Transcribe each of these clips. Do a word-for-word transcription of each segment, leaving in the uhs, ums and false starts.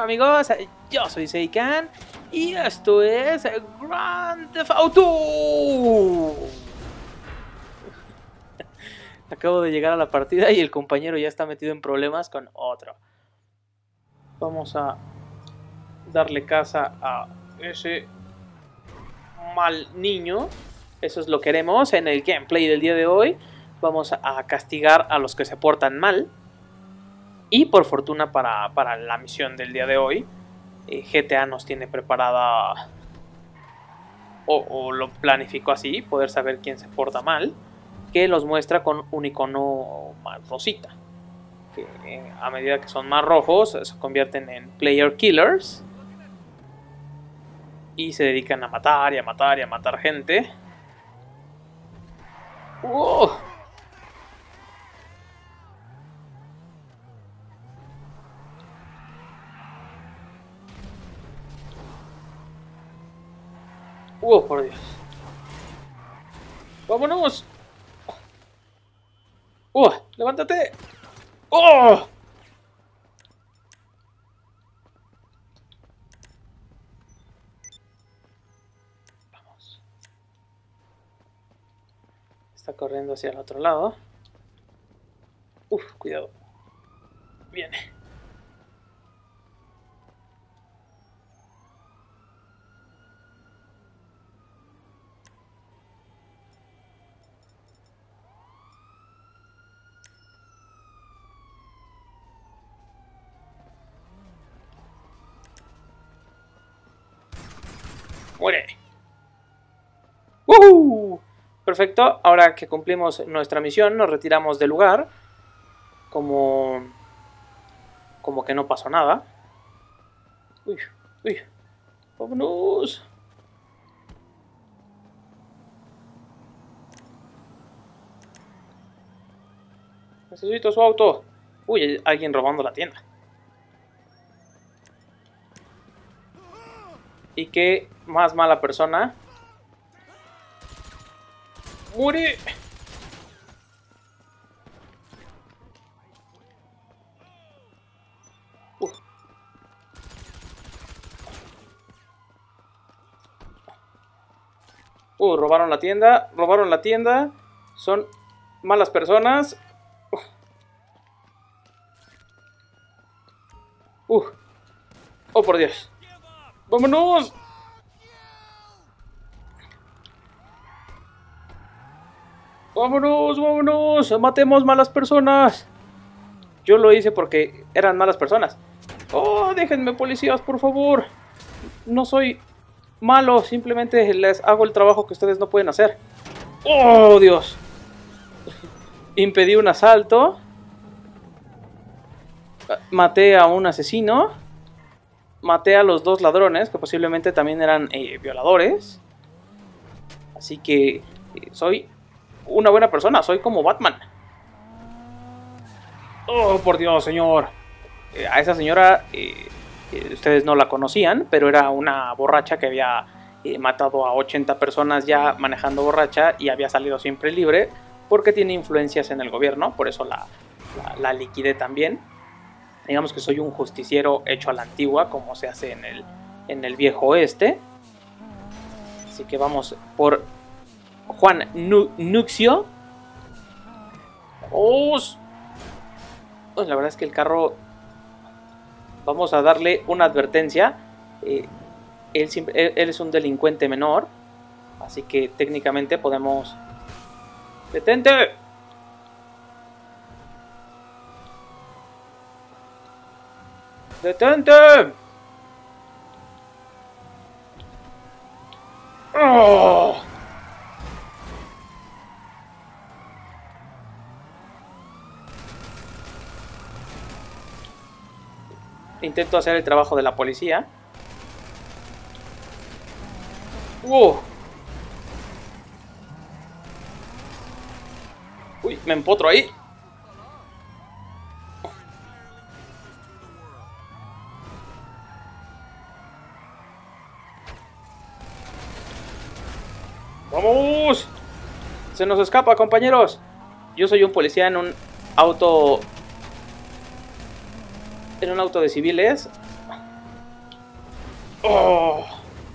amigos, yo soy Seikan y esto es Grand Theft Auto. Acabo de llegar a la partida y el compañero ya está metido en problemas con otro. Vamos a darle caza a ese mal niño. Eso es lo que haremos en el gameplay del día de hoy. Vamos a castigar a los que se portan mal. Y por fortuna para, para la misión del día de hoy, eh, G T A nos tiene preparada, o, o lo planificó así, poder saber quién se porta mal, que los muestra con un icono más rosita, que eh, a medida que son más rojos se convierten en player killers y se dedican a matar y a matar y a matar gente. ¡Uh! ¡Oh, por Dios! ¡Vámonos! ¡Oh! ¡Levántate! ¡Oh! Vamos. Está corriendo hacia el otro lado. Uf, cuidado. Viene. ¡Muere! ¡Woohoo! Perfecto, ahora que cumplimos nuestra misión, nos retiramos del lugar. Como... Como que no pasó nada. ¡Uy! ¡Uy! ¡Vámonos! Necesito su auto. ¡Uy! Hay alguien robando la tienda. Y qué más mala persona. ¡Muere! Uh. uh, robaron la tienda. Robaron la tienda. Son malas personas. Uh. Uh. Oh, por Dios. ¡Vámonos! ¡Vámonos, vámonos! ¡Matemos malas personas! Yo lo hice porque eran malas personas. ¡Oh, déjenme, policías, por favor! No soy malo, simplemente les hago el trabajo que ustedes no pueden hacer. ¡Oh, Dios! Impedí un asalto. Maté a un asesino. Maté a los dos ladrones, que posiblemente también eran eh, violadores. Así que eh, soy una buena persona, soy como Batman. Oh, por Dios, señor. Eh, a esa señora, eh, eh, ustedes no la conocían, pero era una borracha que había eh, matado a ochenta personas ya manejando borracha y había salido siempre libre porque tiene influencias en el gobierno, por eso la, la, la liquidé también. Digamos que soy un justiciero hecho a la antigua, como se hace en el, en el viejo oeste. Así que vamos por Juan Nu Nuxio. ¡Oh! Pues la verdad es que el carro... Vamos a darle una advertencia. Eh, él, él, él es un delincuente menor. Así que técnicamente podemos... ¡Detente! ¡Detente! ¡Oh! Intento hacer el trabajo de la policía. ¡Uh! ¡Uy! Me empotro ahí. ¡Vamos! Se nos escapa, compañeros. Yo soy un policía en un auto... En un auto de civiles. ¡Oh!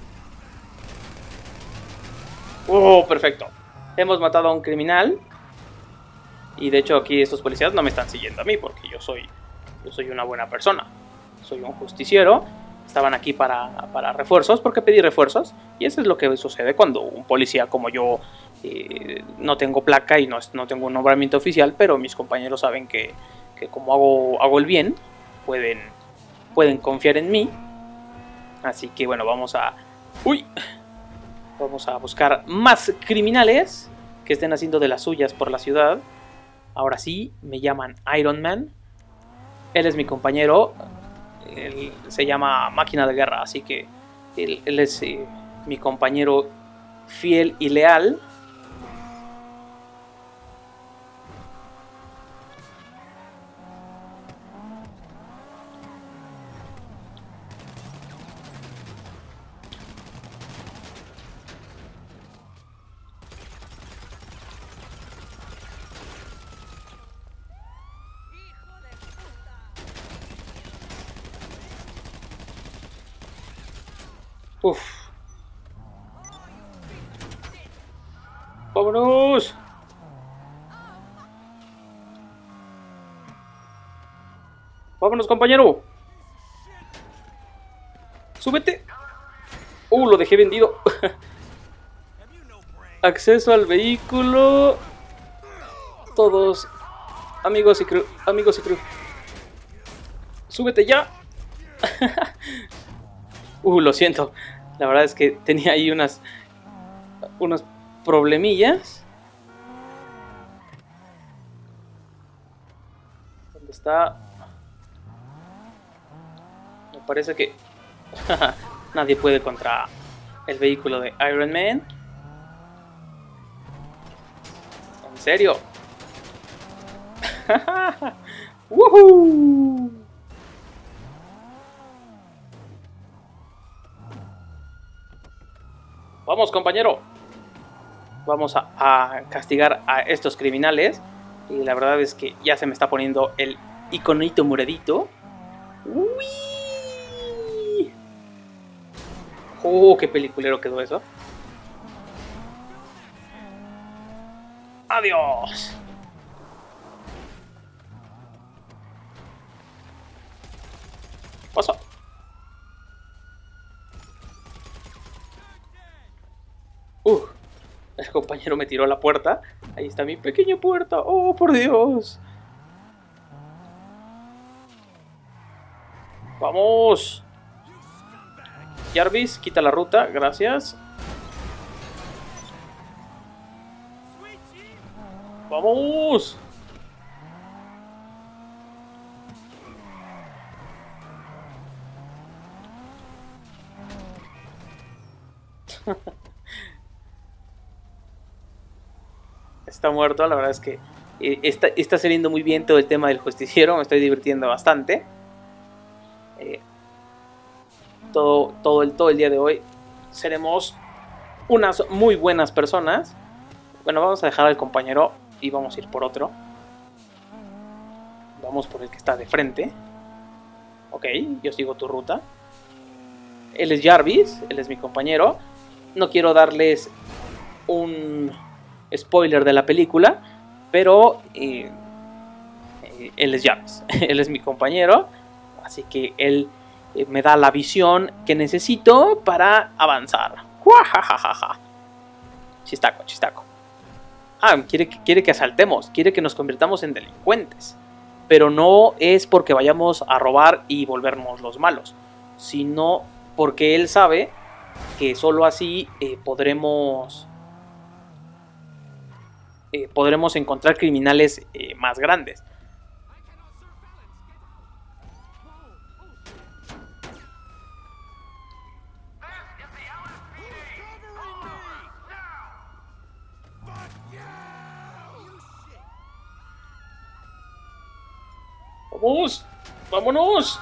¡Oh, perfecto! Hemos matado a un criminal. Y de hecho aquí estos policías no me están siguiendo a mí porque yo soy, yo soy una buena persona. Soy un justiciero. Estaban aquí para, para refuerzos porque pedí refuerzos. Y eso es lo que sucede cuando un policía como yo eh, no tengo placa y no, no tengo un nombramiento oficial. Pero mis compañeros saben que, que como hago, hago el bien, pueden, pueden confiar en mí. Así que bueno, vamos a... ¡Uy! Vamos a buscar más criminales que estén haciendo de las suyas por la ciudad. Ahora sí, me llaman Iron Man. Él es mi compañero. Él se llama Máquina de Guerra, así que él, él es eh, mi compañero fiel y leal. Uf. ¡Vámonos! ¡Vámonos, compañero! ¡Súbete! ¡Uh, lo dejé vendido! Acceso al vehículo. Todos amigos y crew, amigos y crew. ¡Súbete ya! Uh, lo siento. La verdad es que tenía ahí unas unos problemillas. ¿Dónde está? Me parece que nadie puede contra el vehículo de Iron Man. ¿En serio? ¡Woohoo! Vamos, compañero. Vamos a, a castigar a estos criminales. Y la verdad es que ya se me está poniendo el iconito moradito. ¡Uy! ¡Oh, qué peliculero quedó eso! ¡Adiós! Pasa. Uh, el compañero me tiró a la puerta. Ahí está mi pequeña puerta. ¡Oh, por Dios! ¡Vamos! Jarvis, quita la ruta. Gracias. ¡Vamos! Está muerto, la verdad es que eh, está, está saliendo muy bien todo el tema del justiciero, me estoy divirtiendo bastante. Eh, todo, todo, el, todo el día de hoy seremos unas muy buenas personas. Bueno, vamos a dejar al compañero y vamos a ir por otro. Vamos por el que está de frente. Ok, yo sigo tu ruta. Él es Jarvis, él es mi compañero. No quiero darles un spoiler de la película, pero eh, eh, él es Jarvis, él es mi compañero, así que él eh, me da la visión que necesito para avanzar. ¡Juajajaja! Chistaco, chistaco. Ah, quiere, quiere que asaltemos, quiere que nos convirtamos en delincuentes, pero no es porque vayamos a robar y volvernos los malos, sino porque él sabe que solo así eh, podremos Eh, podremos encontrar criminales eh, más grandes. ¡Vamos! ¡Vámonos!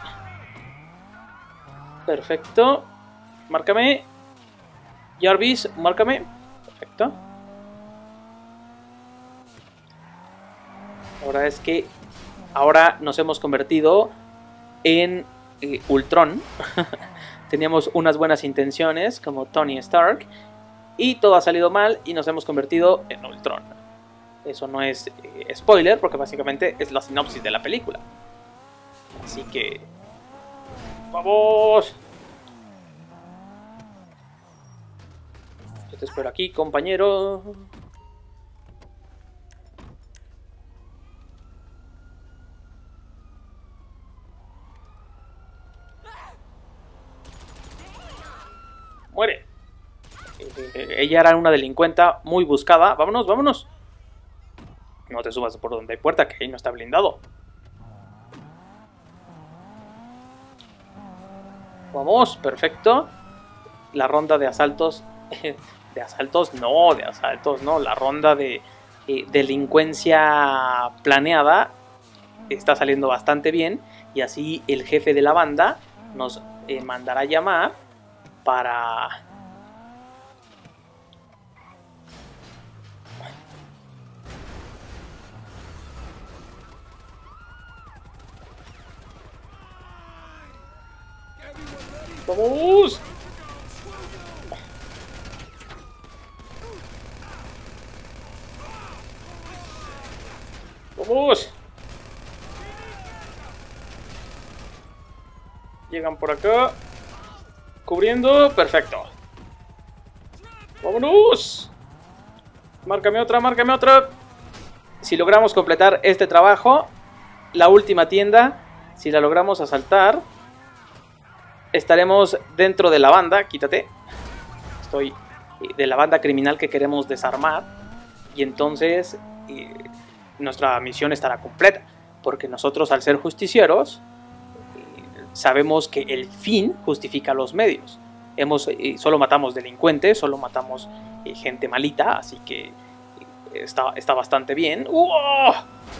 Perfecto. Márcame. Jarvis, márcame. Perfecto. Ahora es que ahora nos hemos convertido en eh, Ultron. teníamos unas buenas intenciones como Tony Stark y todo ha salido mal y nos hemos convertido en Ultron. Eso no es eh, spoiler porque básicamente es la sinopsis de la película. Así que... ¡vamos! Yo te espero aquí, compañero. Muere. Eh, ella era una delincuenta muy buscada. Vámonos, vámonos. No te subas por donde hay puerta, que ahí no está blindado. Vamos, perfecto. La ronda de asaltos... de asaltos no, de asaltos no. La ronda de eh, delincuencia planeada está saliendo bastante bien. Y así el jefe de la banda nos eh, mandará llamar para... ¡vamos! ¡Vamos! Llegan por acá. Cubriendo. Perfecto. ¡Vámonos! Márcame otra, márcame otra. Si logramos completar este trabajo, la última tienda, si la logramos asaltar, estaremos dentro de la banda. Quítate. Estoy de la banda criminal que queremos desarmar. Y entonces eh, nuestra misión estará completa. Porque nosotros, al ser justicieros, eh, sabemos que el fin justifica los medios. Hemos, eh, solo matamos delincuentes, solo matamos eh, gente malita. Así que eh, está, está bastante bien. ¡Uh!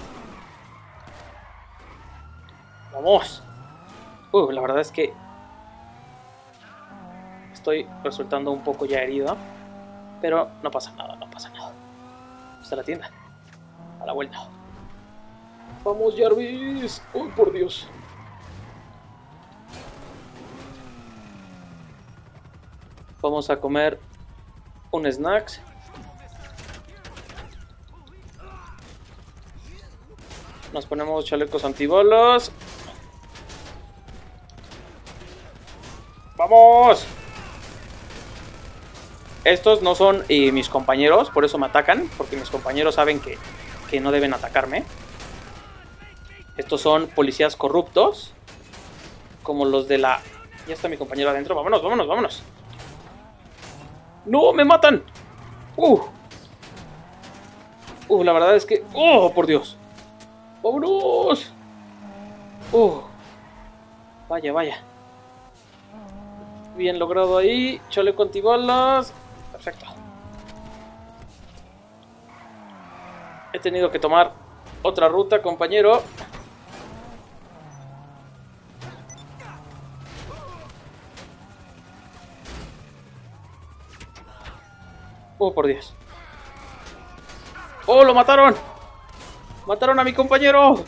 Vamos. Uh, la verdad es que estoy resultando un poco ya herido, pero no pasa nada, no pasa nada. Está la tienda, a la vuelta. Vamos, Jarvis. Uy, por Dios. Vamos a comer un snacks. Nos ponemos chalecos antibalas. ¡Vamos! Estos no son eh, mis compañeros, por eso me atacan, porque mis compañeros saben que, que no deben atacarme. Estos son policías corruptos, como los de la... Ya está mi compañero adentro, vámonos, vámonos, vámonos. ¡No, me matan! ¡Uh! ¡Uh, la verdad es que... ¡Oh, por Dios! ¡Vámonos! ¡Uh! Vaya, vaya. Bien logrado ahí, chaleco antibalas. Perfecto. He tenido que tomar otra ruta, compañero. Oh, por Dios. ¡Oh, lo mataron! ¡Mataron a mi compañero!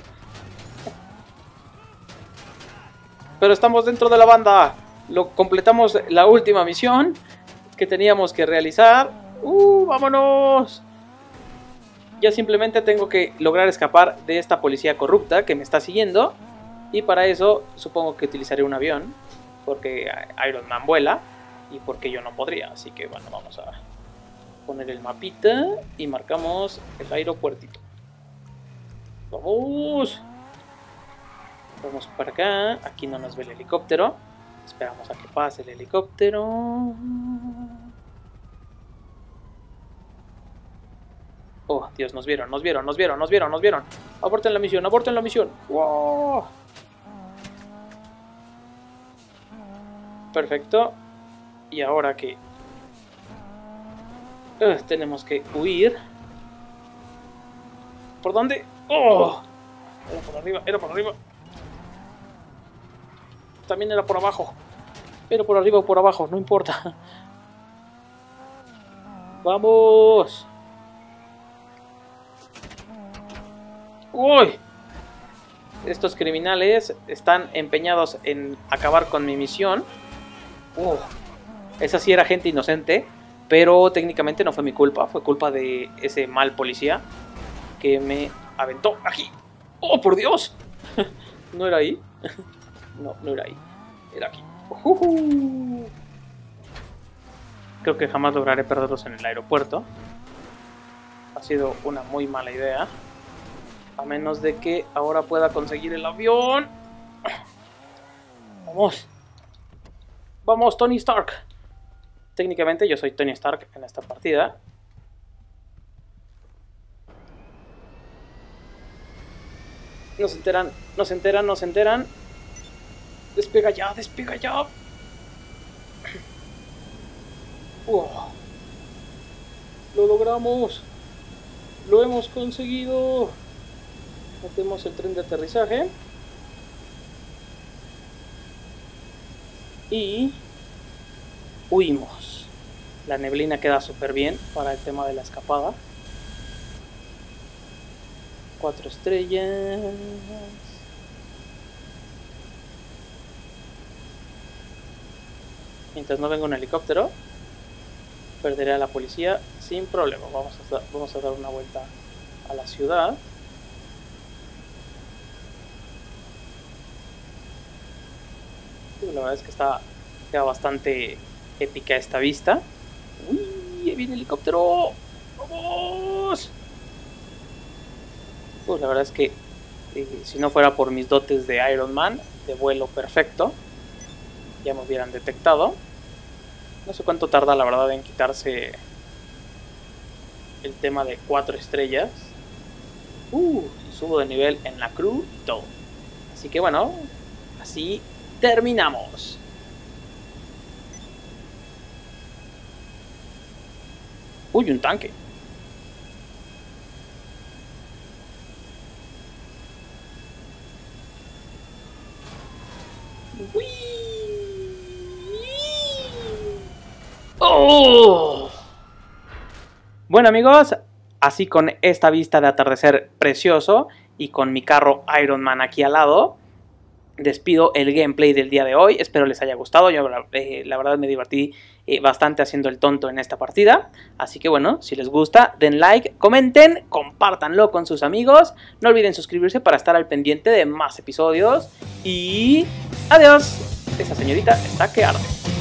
Pero estamos dentro de la banda. Lo completamos la última misión que teníamos que realizar. ¡Uh, vámonos! Ya simplemente tengo que lograr escapar de esta policía corrupta que me está siguiendo. Y para eso supongo que utilizaré un avión, porque Iron Man vuela y porque yo no podría. Así que bueno, vamos a poner el mapita y marcamos el aeropuertito. ¡Vamos! Vamos para acá. Aquí no nos ve el helicóptero. Esperamos a que pase el helicóptero. Oh, Dios, nos vieron, nos vieron, nos vieron, nos vieron, nos vieron. Aborten la misión, aborten la misión. ¡Wow! Perfecto. Y ahora que uh, tenemos que huir. ¿Por dónde? ¡Oh! Era por arriba, era por arriba. También era por abajo. Pero por arriba o por abajo, no importa. ¡Vamos! ¡Uy! Estos criminales están empeñados en acabar con mi misión. Uh, esa sí era gente inocente, pero técnicamente no fue mi culpa, fue culpa de ese mal policía que me aventó aquí. ¡Oh, por Dios! ¿No era ahí? No, no era ahí. Era aquí. Uh-huh. Creo que jamás lograré perderlos en el aeropuerto. Ha sido una muy mala idea. A menos de que ahora pueda conseguir el avión. Vamos. Vamos, Tony Stark. Técnicamente yo soy Tony Stark en esta partida. No se enteran, no se enteran, no se enteran. Despega ya, despega ya. Uh, lo logramos. Lo hemos conseguido. Metemos el tren de aterrizaje. Y huimos. La neblina queda súper bien para el tema de la escapada. Cuatro estrellas. Mientras no venga un helicóptero, perderé a la policía sin problema. Vamos a, vamos a dar una vuelta a la ciudad. La verdad es que está queda bastante épica esta vista. ¡Uy! ¡Ahí viene el helicóptero! ¡Vamos! Pues la verdad es que eh, si no fuera por mis dotes de Iron Man, de vuelo perfecto, ya me hubieran detectado. No sé cuánto tarda la verdad en quitarse el tema de cuatro estrellas. Uh, subo de nivel en la crew y todo. Así que bueno, así terminamos. Uy, un tanque. Uy. ¡Oh! Bueno amigos, así con esta vista de atardecer precioso y con mi carro Iron Man aquí al lado, despido el gameplay del día de hoy. Espero les haya gustado. Yo eh, la verdad me divertí eh, bastante haciendo el tonto en esta partida. Así que bueno, si les gusta, den like, comenten, compártanlo con sus amigos. No olviden suscribirse para estar al pendiente de más episodios. Y adiós. Esa señorita está que arde.